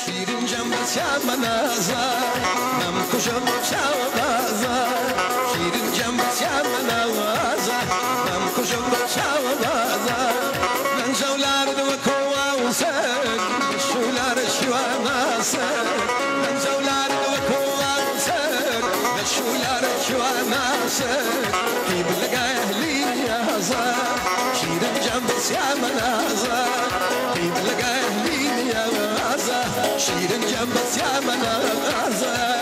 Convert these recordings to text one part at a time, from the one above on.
شیرین جنبت یا منازا نم کشم چاو بازا شیرین جنبت یا منازا نم کشم چاو بازا من جولار دو کواسن شولار شواناسن من جولار دو کواسن شولار شواناسن قيب لقى اهلي يا زا شيرين جنبت يا منازا قيب لقى اهلي يا زا شيرين جنبت يا منازا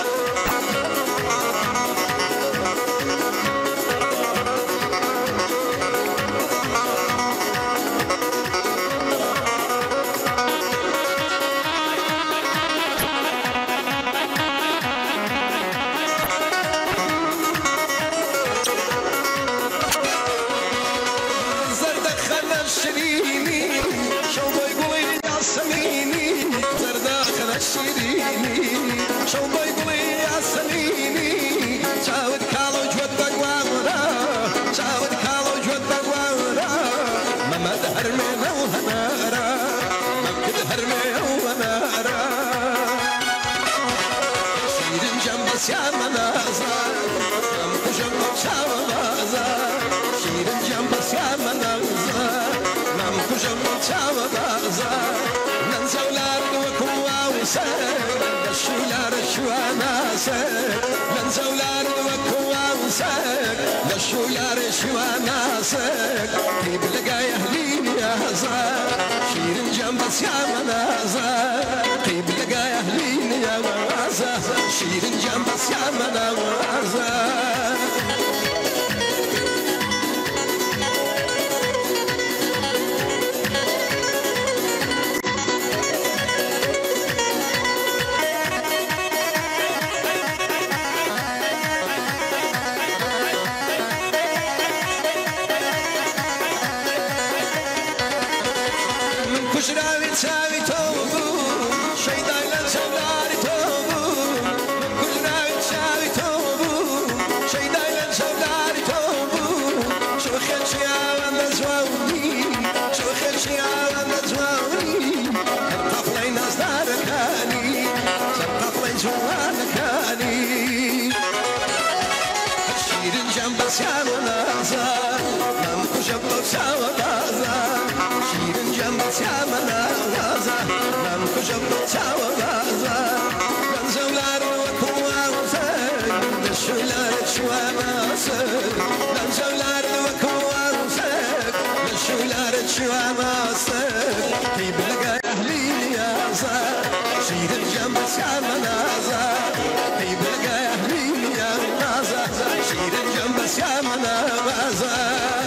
شيريني شو بيقولي يا سميني زرداخل الشيريني شو بيقولي يا سميني شاود كالو جودك وورا شاود كالو جودك وورا ماما دهرمي وهنارا ماما دهرمي وهنارا شيرين جنبس يا منازا ماما جنبك شاوازا شيرين جنبس يا منازا كجم تشاو بازا من زولار وكواوسا لشولار شواناسا من زولار وكواوسا لشولار شواناسا قيب لقى اهلين يا زا شيرين جنبس يا منازا قيب لقى اهلين يا منازا شيرين جنبس يا منازا كشراوي تساوي توبو شيداي للزولاري توبو كشراوي تساوي توبو شيداي للزولاري توبو شو خلشي عوان دزواوني شو خلشي عوان دزواوني الطفلين أصدار كاني الطفلين زوان كاني شيرين جنبس يا منازا نم كشبو تساوي بازا شيرين جنبت يا منازا نم كجبت شاوازا من زولار وكوازا لشولار شواناسا من زولار وكوازا لشولار شواناسا قيب لقى اهلي يا زا شيرين جنبت يا منازا قيب لقى اهلي يا نازا شيرين جنبت يا منازا